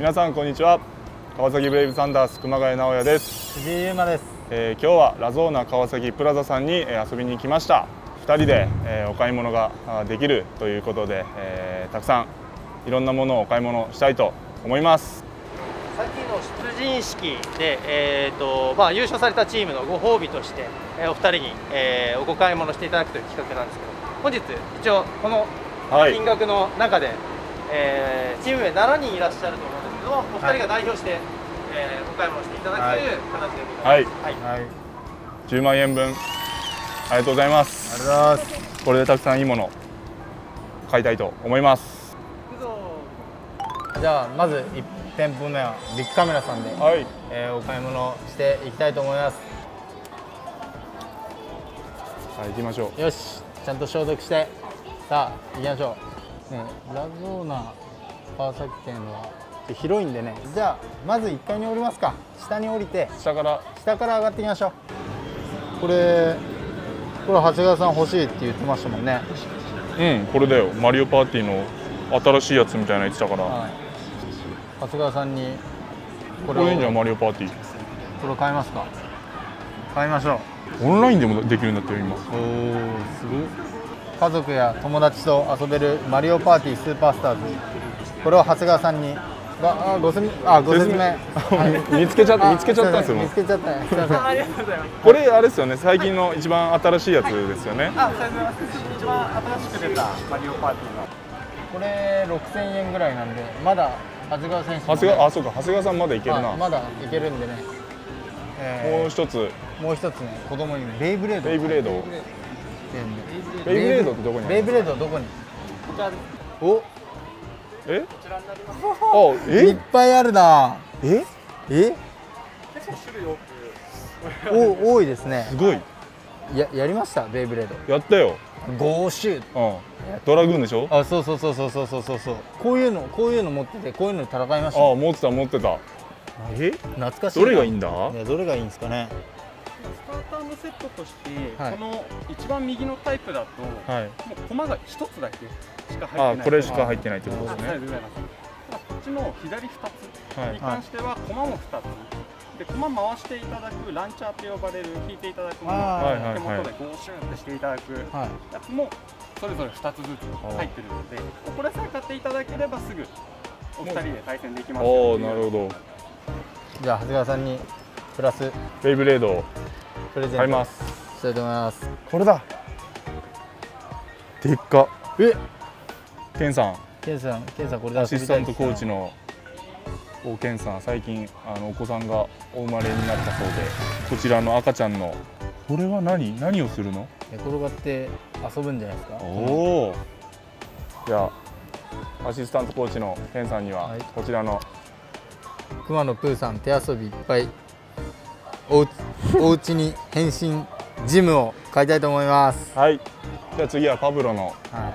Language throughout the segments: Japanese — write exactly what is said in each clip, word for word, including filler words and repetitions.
皆さんこんにちは。川崎ブレイブサンダース熊谷直也です。 藤井優馬です。 えー、今日はラゾーナ川崎プラザさんに遊びに来ました。ふたりで、えー、お買い物ができるということで、えー、たくさんいろんなものをお買い物したいと思います。 さっきの出陣式で、えーとまあ、優勝されたチームのご褒美として、えー、おふたりに、えー、お買い物していただくという企画なんですけど、本日一応この金額の中で、はい、えー、チーム名しちにんいらっしゃると思うんですけど、おふたりが代表して、はい、えー、お買い物していただくという形でございます。はい、はいはい、 じゅうまんえんぶんありがとうございます。 ありがとうございます。 これでたくさんいいもの買いたいと思います。 じゃあまずいち店舗目はビッグカメラさんで、はい、えー、お買い物していきたいと思います。 はい、行きましょう。 よし、ちゃんと消毒してさあ行きましょう、ね、ラゾーナ川崎店は広いんでね。じゃあまずいっかいに降りますか。下に降りて下から下から上がっていきましょう。これこれ長谷川さん欲しいって言ってましたもんね。 うん、これだよ。マリオパーティーの新しいやつみたいな言ってたから、はい、 長谷川さんにこれこれいいんじゃん。マリオパーティーこれ買いますか。買いましょう。オンラインでもできるんだってよ今。おお、 すごい。家族や友達と遊べるマリオパーティースーパースターズ、これを長谷川さんにあご説明あご説明、はい、 見つけちゃった見つけちゃったんですよ。 見つけちゃったね。すみません。ありがとうございます。 これあれですよね。最近の一番新しいやつですよね。はい、 あ、そうです。一番新しく出たマリオパーティーの。 これろくせんえんぐらいなんで、まだ長谷川選手、 長谷川あそうか長谷川さんまだいけるな。 まだいけるんでね。 えー、もう一つもう一つね、子供にベイブレード。 ベイブレード。ベイブレードってどこにある？ ベイブレードどこに？こちらです。お。 え？ こちらになります。 あ、え？ いっぱいあるな。 え？ え？ 結構種類多く。お多いですね。 すごい。 ややりましたベイブレード。 やったよ。 ゴーシュー。 うん。ドラグーンでしょ？ あ、そうそうそうそうそうそうそうそう。こういうのこういうの持っててこういうの戦いました。 あ、持ってた持ってた。え？ 懐かしい。 どれがいいんだ？ いやどれがいいんですかね。 スターターのセットとして、はい、この一番右のタイプだと、はい、もう駒が一つだけしか入ってない。 あ、これしか入ってないってことですね。 はい、こっちの左ふたつに関しては駒もふたつで、駒回していただくランチャーと呼ばれる引いていただくものを手元でゴーシューってしていただくやつもそれぞれふたつずつ入ってるので、これさえ買っていただければすぐお二人で対戦できます。 おお、なるほど。 じゃあ長谷川さんにプラスベイブレードをプレゼント買います。 したいと思います。 これだ。でっか。 え、 ケンさん。 ケンさん、ケンさんこれでアシスタントコーチのおケンさん、最近あのお子さんがお生まれになったそうで、こちらの赤ちゃんのこれは何何をするの？ 寝転がって遊ぶんじゃないですか。 おお。じゃあアシスタントコーチのケンさんには、はい、こちらのくまのプーさん手遊びいっぱいおうおうちに変身ジムを買いたいと思います。 はい。じゃあ次はパブロの、 はい、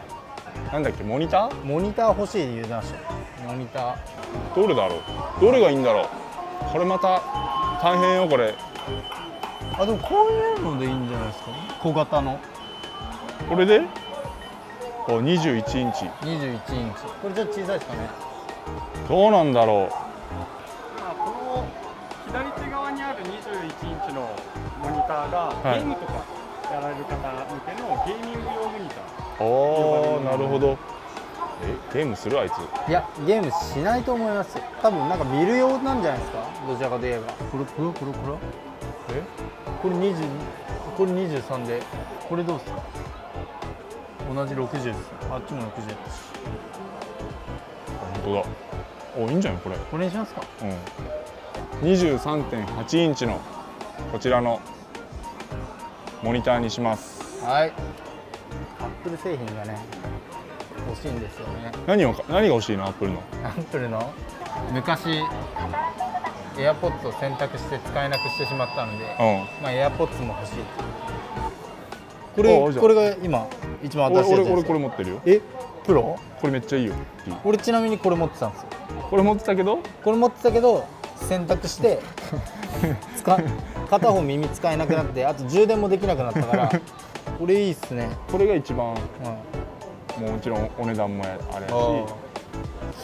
なんだっけ、モニター？ モニター欲しい言うてました。モニター。 どれだろう？どれがいいんだろう？これまた大変よこれ。 あ、でもこういうのでいいんじゃないですか。小型の。 これで？お、にじゅういちインチ。 にじゅういちインチ。これちょっと小さいですかね。 どうなんだろう。 この左手側にあるにじゅういちインチのモニターが、はい、ゲームとかやられる方向けのゲーミング用モニター。 おお、なるほど。え、ゲームするあいつ？ いや、ゲームしないと思います。多分なんか見る用なんじゃないですか。どちらかといえば。これこれこれこれ。え？これにじゅう、これにじゅうさんで、これどうですか？同じろくじゅうです。あっちもろくじゅうです。 本当だ。お、いいんじゃないこれ。 これにしますか？ うん。にじゅうさんてんはちインチのこちらのモニターにします。 はい。アップル製品がね欲しいんですよね。 何を何が欲しいの？アップルの。 アップルの昔エアポッツを選択して使えなくしてしまったので、うん、まあエアポッツも欲しい。これこれが今一番新しいやつです。 俺俺これ持ってるよ。 え、プロ？ これめっちゃいいよ。 俺ちなみにこれ持ってたんですよ。 これ持ってたけど？ これ持ってたけど選択して使片方耳使えなくなって、あと充電もできなくなったから、これいいっすね。 これが一番、うん、もちろんお値段もあれやし、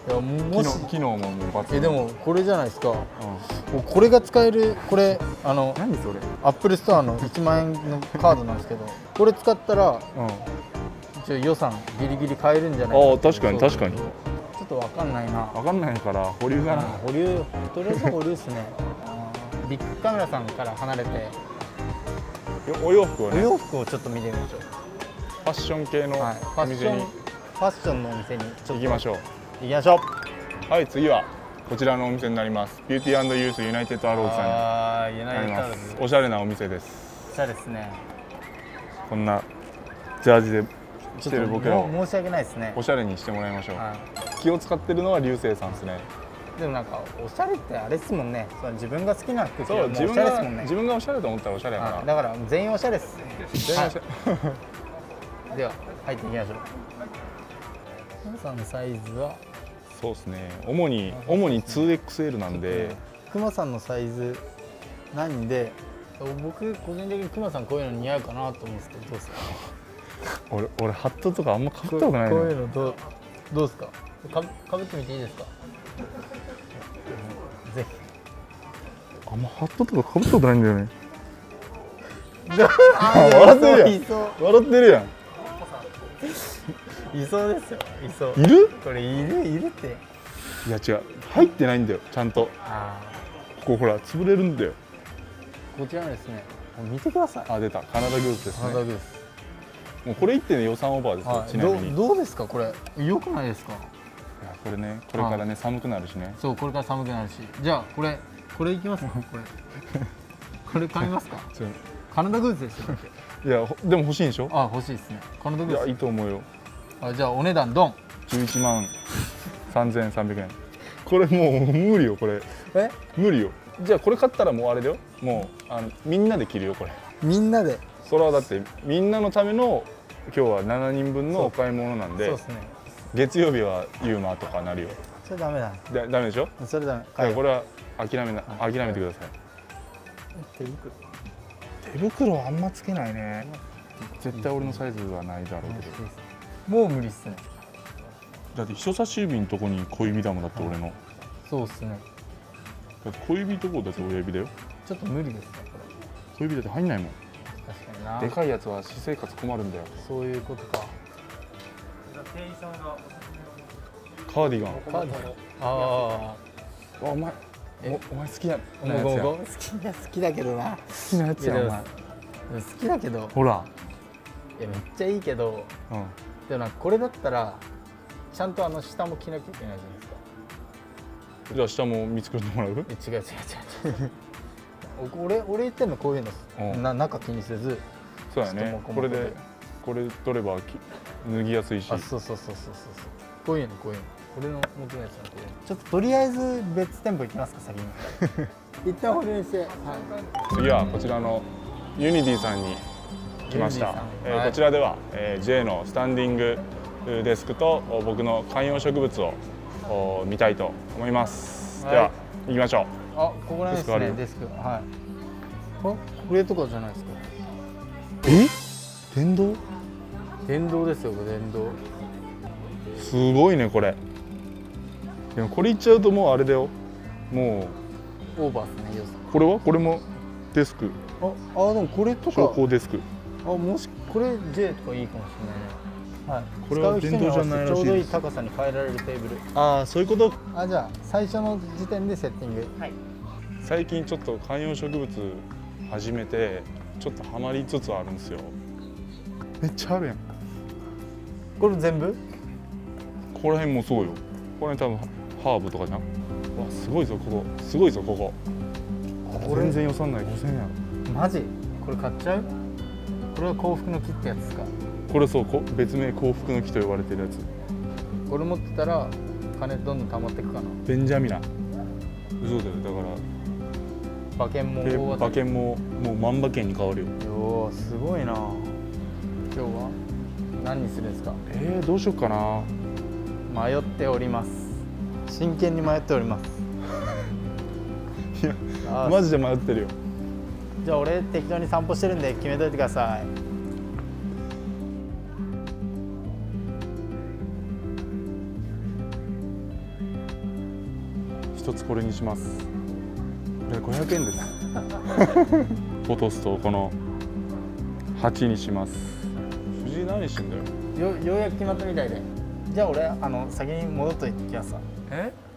いやもし機能ももう抜群。 えでもこれじゃないですか、うん、これが使える。これあの何それ、 アップルストアのいちまんえんのカードなんですけど、これ使ったら、うん、一応予算ギリギリ買えるんじゃないか。ああ確かに確かに。 ちょっとわかんないな。 わかんないから保留だな。 保留、とりあえず保留ですね。ビッグカメラさんから離れてお洋服をね、 お洋服をちょっと見てみましょう。 ファッション系のお店に、 ファッションのお店にちょっと行きましょう。 行きましょう。はい、次はこちらのお店になります。ビューティー&ユースユナイテッドアローズさんになります。おしゃれなお店です。 おしゃれですね。 こんなジャージで着てる僕らを申し訳ないですね。 おしゃれにしてもらいましょう。はい、気を使ってるのは流星さんですね。 でもなんかおしゃれってあれですもんね。その自分が好きな服着るのもおしゃれですもんね。自分がおしゃれと思ったらおしゃれやから。 だから全員おしゃれです。 全員おしゃれ。では入っていきましょう。皆さんのサイズはそうですね。主に主に ツーエックスエル なんで。 クマさんのサイズなんで、僕個人的にクマさんこういうの似合うかなと思うんですけど、どうですか？ 俺俺ハットとかあんまかぶったことないの。 こういうのどうどうですか？かかぶってみていいですか？ぜひ。 あんまハットとかかぶったことないんだよね。 笑ってるやん。 笑ってるやん。 いそうですよ。いそう。 いる？ これいるいるって。 いや違う。入ってないんだよ。ちゃんと。ここほら潰れるんだよ。 こちらですね。見てください。 あ、出た。カナダグースですね。 カナダグース。 もうこれいってん予算オーバーですよ。はい、ちなみに。 どうですかこれ？良くないですか？いやこれね、これからね寒くなるしね。 そう、これから寒くなるし。じゃあこれこれいきますか？これ。これ買いますか？カナダグースですよ。 いやでも欲しいんでしょ？ あ、欲しいですね。カナダグース。 いやいいと思うよ。 あ、じゃあお値段ドン。 じゅういちまんさんぜんさんびゃくえん。これもう無理よこれ。 え？ 無理よ。じゃあこれ買ったらもうあれだよ。もうあのみんなで着るよこれ。 みんなで。 それはだってみんなのための今日はしちにんぶんのお買い物なんで。 そうですね。 月曜日はユーマとかなるよ。 それダメだ。 だダメでしょ？ それダメ。 だからこれは諦めな諦めてください。 手袋。 手袋あんまつけないね。絶対俺のサイズはないだろうけど。 もう無理っすね。 だって人差し指のとこに小指だもんだって俺の。 そうっすね。 だって小指のとこだって親指だよ。 ちょっと無理ですねこれ。小指だって入んないもん。 確かにな。 でかいやつは私生活困るんだよ。 そういうことか。 店員さんがカーディガン。 カーディガン。ああ。 お前おお前好きなやつや。 好きな好きだけどな。 好きなやつやお前。 好きだけど。 ほら。 いやめっちゃいいけど。うん。でもなんかこれだったらちゃんとあの下も着なきゃいけないじゃないですか。 じゃあ下も見繕ってもらう？ 違う違う違う違う。俺俺言ってんのこういうの、な中気にせず。 そうやね。これでこれ取れば脱ぎやすいし。 あ、そうそうそうそうそう。こういうのこういうの。俺の持つやつなんで。ちょっととりあえず別店舗行きますか先に。一旦保留して。はい。 次はこちらのユニティさんに来ました。えー、こちらでは、えー、J のスタンディングデスクと僕の観葉植物を見たいと思います。はい、では行きましょう。 あ、ここら辺ですね。デスク。はい。これとかじゃないですか。 え？電動？ 電動ですよ、電動。 すごいねこれ。でもこれいっちゃうともうあれだよ。もうオーバーですね。 これはこれもデスク。 あ、あでもこれとか。 昇降デスク。 あ、もしこれ J とかいいかもしれないね。はい。 これは電動じゃないらしいです。 ちょうどいい高さに変えられるテーブル。 ああ、そういうこと。 あ、じゃあ最初の時点でセッティング。はい。 最近ちょっと観葉植物始めてちょっとハマりつつあるんですよ。めっちゃあるやん。 これ全部？ ここら辺もそうよ。これ多分ハーブとかじゃん。わ、すごいぞここ。すごいぞここ。全然予算ないごせんえんやん。 マジ？これ買っちゃう？これは幸福の木ってやつですか？ これそう、別名幸福の木と呼ばれてるやつ。 これ持ってたら金どんどん溜まっていくかな。 ベンジャミナ。嘘だよ。だから馬券も馬券ももう万馬券に変わるよ。 おー、すごいな。今日は何にするんですか？ えー、どうしようかな。 迷っております。真剣に迷っております。 いや、マジで迷ってるよ。 じゃあ俺適当に散歩してるんで決めといてください。 一つこれにします。これごひゃくえんです。フォトスとこのはちにします。藤井何してんだよ。 よようやく決まったみたいで。じゃあ俺あの先に戻っといてきますわ。 え